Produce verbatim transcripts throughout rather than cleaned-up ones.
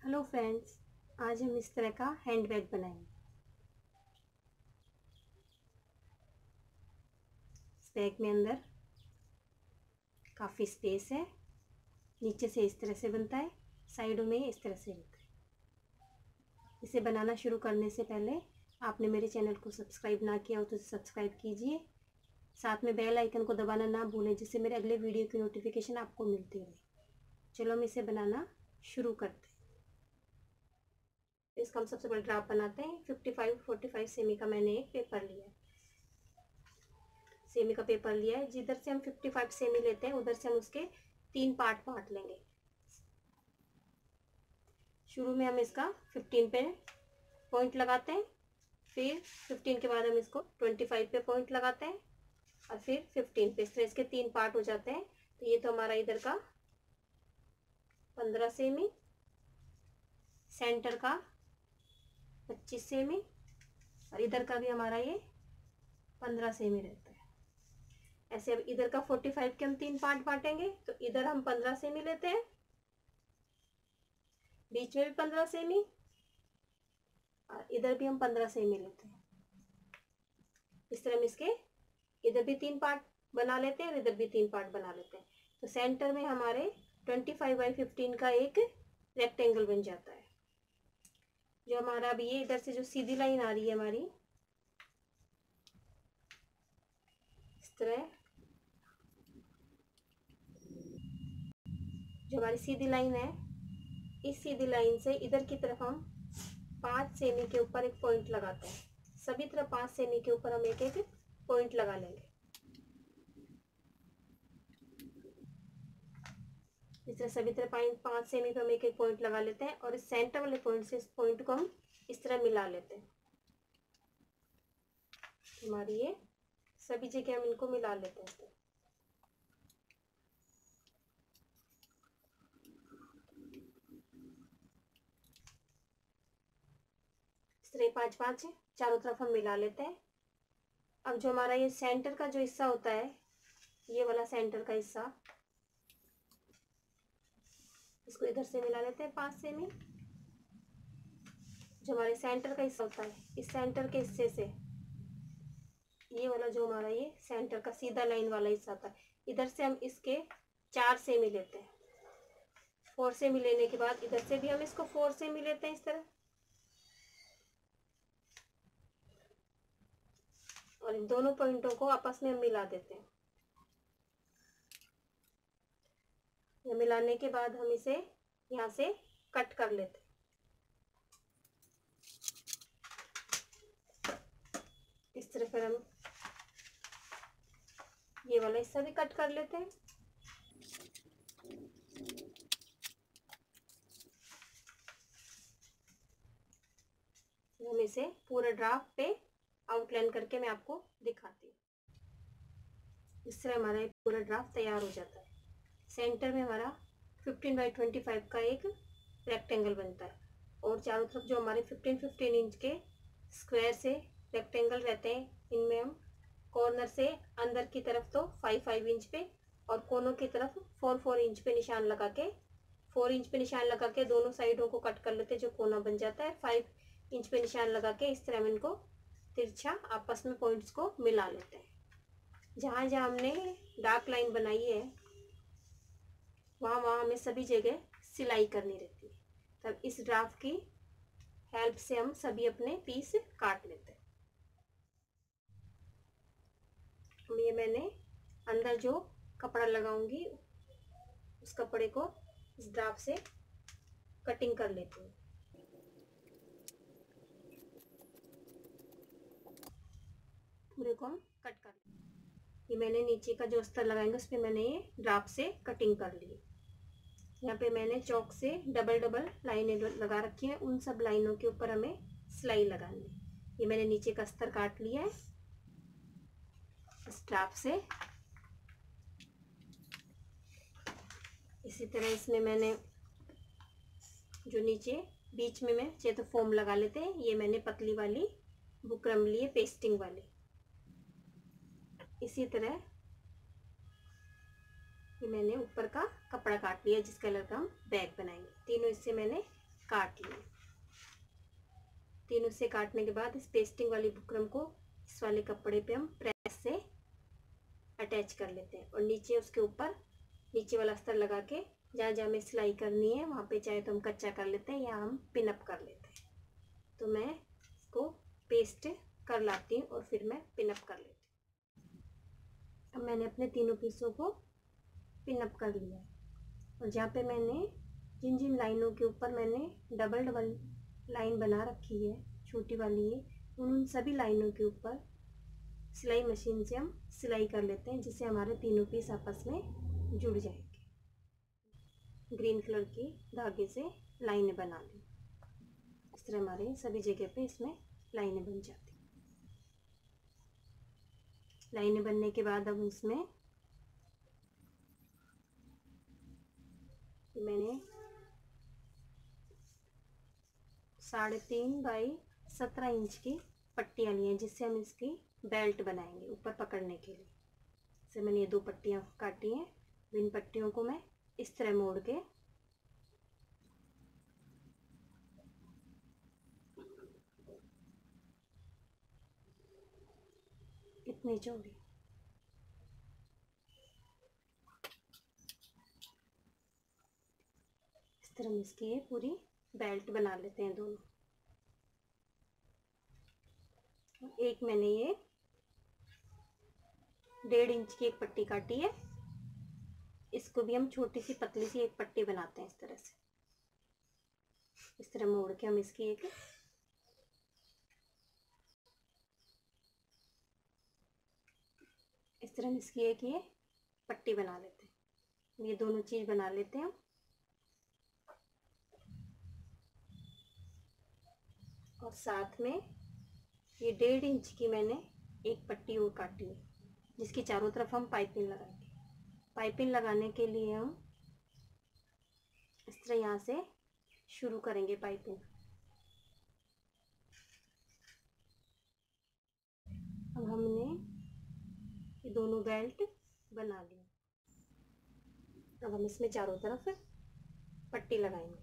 Hello friends, आज हम इस तरह का हैंडबैग बनाएंगे। इस बैग में अंदर काफ़ी स्पेस है। नीचे से इस तरह से बनता है, साइडों में इस तरह से बनता है। इसे बनाना शुरू करने से पहले आपने मेरे चैनल को सब्सक्राइब ना किया हो तो सब्सक्राइब कीजिए। साथ में बेल आइकन को दबाना ना भूलें, जिससे मेरे अगले वीडियो की नोटिफिकेशन आपको मिलती रहे। चलो हम इसे बनाना शुरू करते हैं। इसका हम सबसे पहले ड्राफ्ट बनाते हैं। Fifty five forty five semi का मैंने एक पेपर लिया है। सेमी का पेपर लिया है। जिधर से हम फिफ्टी फाइव सेमी लेते हैं उधर से हम उसके तीन पार्ट बांट लेंगे। शुरू में हम इसका फिफ्टीन पे पॉइंट लगाते हैं, फिर फिफ्टीन के बाद हम इसको ट्वेंटी फाइव पे पॉइंट लगाते हैं और फिर फिफ्टीन पे। इस तरह इसके तीन पार्ट हो जाते हैं। तो ये तो हमारा इधर का पंद्रह सेमी, सेंटर का पच्चीस सेमी और इधर का भी हमारा ये पंद्रह सेमी रहता है। ऐसे अब इधर का फोर्टी फाइव के हम तीन पार्ट बांटेंगे। तो इधर हम पंद्रह सेमी लेते हैं, बीच में भी पंद्रह सेमी और इधर भी हम पंद्रह सेमी लेते हैं। इस तरह हम इसके इधर भी तीन पार्ट बना लेते हैं और इधर भी तीन पार्ट बना लेते हैं। तो सेंटर में हमारे ट्वेंटी फाइव बाई फिफ्टीन का एक रेक्टेंगल बन जाता है। जो हमारा अभी ये इधर से जो सीधी लाइन आ रही है हमारी, इस तरह जो हमारी सीधी लाइन है, इस सीधी लाइन से इधर की तरफ हम पाँच सेमी के ऊपर एक पॉइंट लगाते हैं। सभी तरफ पाँच सेमी के ऊपर हम एक एक पॉइंट लगा लेंगे। इस तरह सभी तरफ पाँच सेमी पे हम एक एक पॉइंट लगा लेते हैं और इस सेंटर वाले पॉइंट से इस पॉइंट को हम इस तरह मिला लेते हैं। हमारी ये सभी जगह हम इनको मिला लेते हैं। इस तरह पाँच पाँच चारों तरफ हम मिला लेते हैं। अब जो हमारा ये सेंटर का जो हिस्सा होता है, ये वाला सेंटर का हिस्सा, इसको इधर से मिला लेते हैं पाँच सेमी। जो हमारे सेंटर का हिस्सा होता है, इस सेंटर के हिस्से से ये वाला जो हमारा ये सेंटर का सीधा लाइन वाला हिस्सा होता है, इधर से हम इसके चार सेमी लेते हैं। फोर सेमी लेने के बाद इधर से भी हम इसको फोर सेमी लेते हैं इस तरह, और इन दोनों पॉइंटों को आपस में हम मिला देते हैं। ये मिलाने के बाद हम इसे यहाँ से कट कर लेते हैं। इस तरह फिर हम ये वाला हिस्सा भी कट कर लेते हैं। हम इसे पूरा ड्राफ्ट पे आउटलाइन करके मैं आपको दिखाती हूँ। इस तरह हमारा ये पूरा ड्राफ्ट तैयार हो जाता है। सेंटर में हमारा फिफ्टीन बाई ट्वेंटी फाइव का एक रेक्टेंगल बनता है और चारों तरफ जो हमारे फिफ्टीन फिफ्टीन इंच के स्क्वायर से रेक्टेंगल रहते हैं, इनमें हम कॉर्नर से अंदर की तरफ तो फाइव फाइव इंच पे और कोनों की तरफ फोर फोर इंच पे निशान लगा के फोर इंच पे निशान लगा के दोनों साइडों को कट कर लेते हैं। जो कोना बन जाता है फाइव इंच पे निशान लगा के इस तरह हम इनको तिरछा आपस में पॉइंट्स को मिला लेते हैं। जहाँ जहाँ हमने डार्क लाइन बनाई है वहाँ वहाँ हमें सभी जगह सिलाई करनी रहती है। तब इस ड्राफ्ट की हेल्प से हम सभी अपने पीस काट लेते हैं। ये मैंने अंदर जो कपड़ा लगाऊंगी उस कपड़े को इस ड्राफ्ट से कटिंग कर लेती हूँ। पूरे को हम कट कर ये मैंने नीचे का जो अस्तर लगाएंगे उस पर मैंने ये ड्राफ्ट से कटिंग कर ली। यहाँ पे मैंने चौक से डबल डबल लाइनें लगा रखी हैं। उन सब लाइनों के ऊपर हमें सिलाई लगानी है। ये मैंने नीचे का अस्तर काट लिया है इस ड्राफ्ट से। इसी तरह इसमें मैंने जो नीचे बीच में मैं चाहे तो फोम लगा लेते हैं। ये मैंने पतली वाली बुकरम ली है, पेस्टिंग वाली। इसी तरह ये मैंने ऊपर का कपड़ा काट लिया जिस कलर का हम बैग बनाएंगे। तीनों हिस्से मैंने काट लिए। तीनों से काटने के बाद इस पेस्टिंग वाली बुकरम को इस वाले कपड़े पे हम प्रेस से अटैच कर लेते हैं और नीचे उसके ऊपर नीचे वाला अस्तर लगा के जहाँ जहाँ हमें सिलाई करनी है वहाँ पे चाहे तो हम कच्चा कर लेते हैं या हम पिन अप कर लेते हैं। तो मैं इसको पेस्ट कर लाती हूँ और फिर मैं पिन अप कर लेती हूँ। अब मैंने अपने तीनों पीसों को पिन अप कर लिया और जहाँ पे मैंने जिन जिन लाइनों के ऊपर मैंने डबल डबल लाइन बना रखी है छोटी वाली है, उन सभी लाइनों के ऊपर सिलाई मशीन से हम सिलाई कर लेते हैं जिससे हमारे तीनों पीस आपस में जुड़ जाएंगे। ग्रीन कलर की धागे से लाइनें बना ली। इस तरह हमारे सभी जगह पे इसमें लाइनें बन जाती। लाइनें बनने के बाद अब इसमें मैंने साढ़े तीन बाई सत्रह इंच की पट्टियाँ ली हैं जिससे हम इसकी बेल्ट बनाएंगे ऊपर पकड़ने के लिए। से मैंने ये दो पट्टियाँ काटी हैं। इन पट्टियों को मैं इस तरह मोड़ के इतनी चौड़ी इस तरह हम इसकी ये पूरी बेल्ट बना लेते हैं दोनों। एक मैंने ये डेढ़ इंच की एक पट्टी काटी है, इसको भी हम छोटी सी पतली सी एक पट्टी बनाते हैं इस तरह से। इस तरह मोड़ के हम इसकी एक इस तरह हम इसकी एक ये पट्टी बना लेते हैं। ये दोनों चीज बना लेते हैं और साथ में ये डेढ़ इंच की मैंने एक पट्टी और काटी है जिसकी चारों तरफ हम पाइपिंग लगाएंगे। पाइपिंग लगाने के लिए हम इस तरह यहाँ से शुरू करेंगे पाइपिंग। अब हमने ये दोनों बेल्ट बना ली। अब हम इसमें चारों तरफ पट्टी लगाएंगे।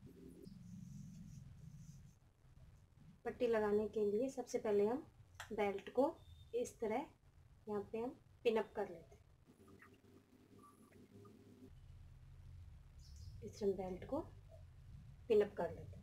पट्टी लगाने के लिए सबसे पहले हम बेल्ट को इस तरह यहाँ पे हम पिन अप कर लेते हैं। इस तरह बेल्ट को पिन अप कर लेते हैं।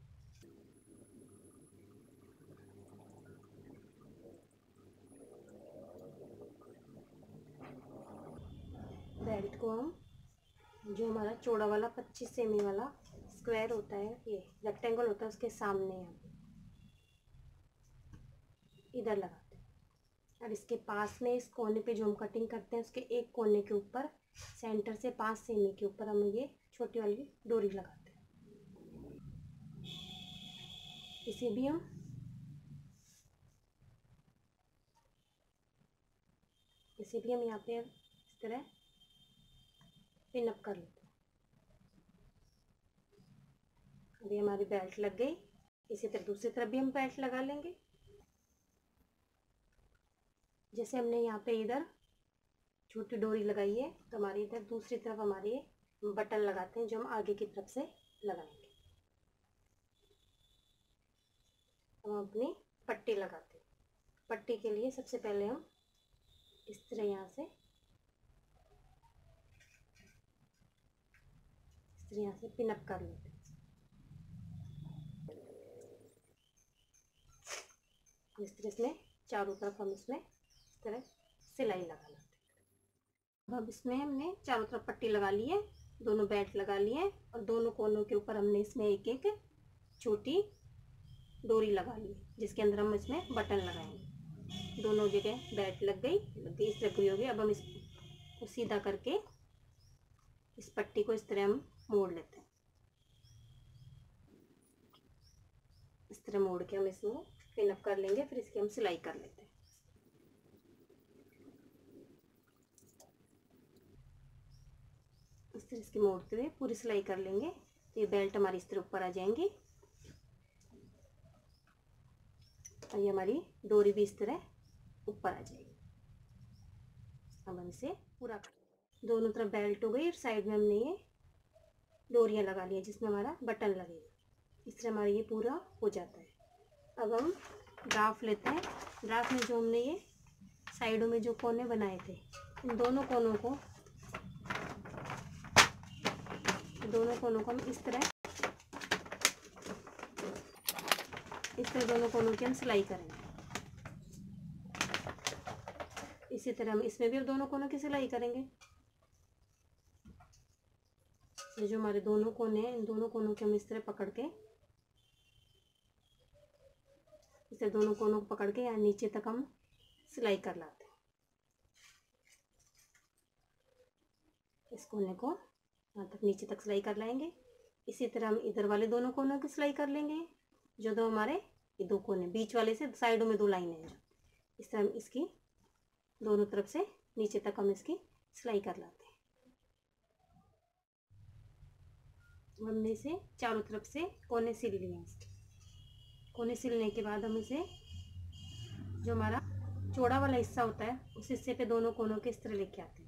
बेल्ट को हम जो हमारा चौड़ा वाला पच्चीस सेमी वाला स्क्वायर होता है, ये रेक्टेंगल होता है, उसके सामने यहाँ इधर लगाते हैं। और इसके पास में इस कोने पे जो हम कटिंग करते हैं उसके एक कोने के ऊपर सेंटर से पाँच सेमी के ऊपर हम ये छोटी वाली डोरी लगाते हैं। इसे भी हम इसे भी हम यहाँ पे इस तरह पिन अप कर लेते हैं। अभी हमारी बेल्ट लग गई। इसी तरह दूसरी तरफ भी हम बेल्ट लगा लेंगे। जैसे हमने यहाँ पे इधर छोटी डोरी लगाई है तो हमारी इधर दूसरी तरफ हमारे बटन लगाते हैं जो हम आगे की तरफ से लगाएंगे। हम अपनी पट्टी लगाते हैं। पट्टी के लिए सबसे पहले हम इस तरह यहाँ से इस तरह यहाँ से पिन अप कर लेते हैं। इस तरह इसमें चारों तरफ हम इसमें इस तरह सिलाई लगा लेते हैं। अब इसमें हमने चारों तरफ पट्टी लगा ली है, दोनों बेल्ट लगा लिए हैं और दोनों कोनों के ऊपर हमने इसमें एक एक छोटी डोरी लगा ली जिसके अंदर हम इसमें बटन लगाएंगे। दोनों जगह बेल्ट लग गई लग गई इस तरह पूरी हो गई। अब हम इसको सीधा करके इस पट्टी को इस तरह हम मोड़ लेते हैं। इस तरह मोड़ के हम इसमें पिन अप कर लेंगे, फिर इसकी हम सिलाई कर लेते हैं। इस तरह इसके मोड़ते हुए पूरी सिलाई कर लेंगे तो ये बेल्ट हमारी इस तरह ऊपर आ जाएंगी और ये हमारी डोरी भी इस तरह ऊपर आ जाएगी। अब हम इसे पूरा कर दोनों तरफ बेल्ट हो गई और साइड में हमने ये डोरियां लगा ली है जिसमें हमारा बटन लगेगा। इस तरह हमारा ये पूरा हो जाता है। अब हम ड्राफ्ट लेते हैं। ड्राफ्ट में जो हमने ये साइडों में जो कोने बनाए थे, इन दोनों कोनों को दोनों कोनों को हम इस तरह इस तरह दोनों कोनों की हम सिलाई करेंगे। इसी तरह हम इसमें भी अब दोनों कोनों की सिलाई करेंगे। ये जो हमारे दोनों कोने हैं, इन दोनों कोनों के हम इस तरह पकड़ के इस तरह दोनों कोनों को पकड़ के यहाँ नीचे तक हम सिलाई कर लाते हैं। इस कोने को यहाँ तक नीचे तक सिलाई कर लाएंगे। इसी तरह हम इधर वाले दोनों कोनों की सिलाई कर लेंगे। जो दो हमारे ये दो कोने बीच वाले से साइडों में दो लाइनें हैं, इस तरह हम इसकी दोनों तरफ से नीचे तक हम इसकी सिलाई कर लाते हैं। हमने इसे चारों तरफ से कोने सिल लिए हैं। कोने सिलने के बाद हम इसे जो हमारा चौड़ा वाला हिस्सा होता है उस हिस्से पे दोनों कोनों के इस तरह लेके आते हैं।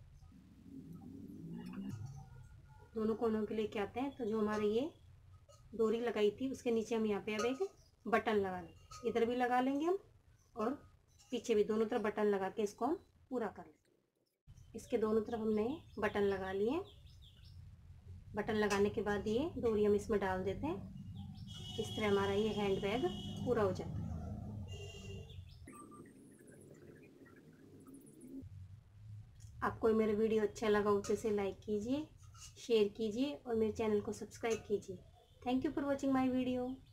दोनों कोनों के लेके आते हैं तो जो हमारे ये डोरी लगाई थी उसके नीचे हम यहाँ पे अब एक बटन लगा लेंगे। इधर भी लगा लेंगे हम और पीछे भी दोनों तरफ बटन लगा के इसको हम पूरा कर लेंगे। इसके दोनों तरफ हमने बटन लगा लिए। बटन लगाने के बाद ये डोरी हम इसमें डाल देते हैं। इस तरह हमारा ये हैंड बैग पूरा हो जाता है। आपको मेरा वीडियो अच्छा लगा हो तो इसे लाइक कीजिए, शेयर कीजिए और मेरे चैनल को सब्सक्राइब कीजिए। Thank you for watching my video.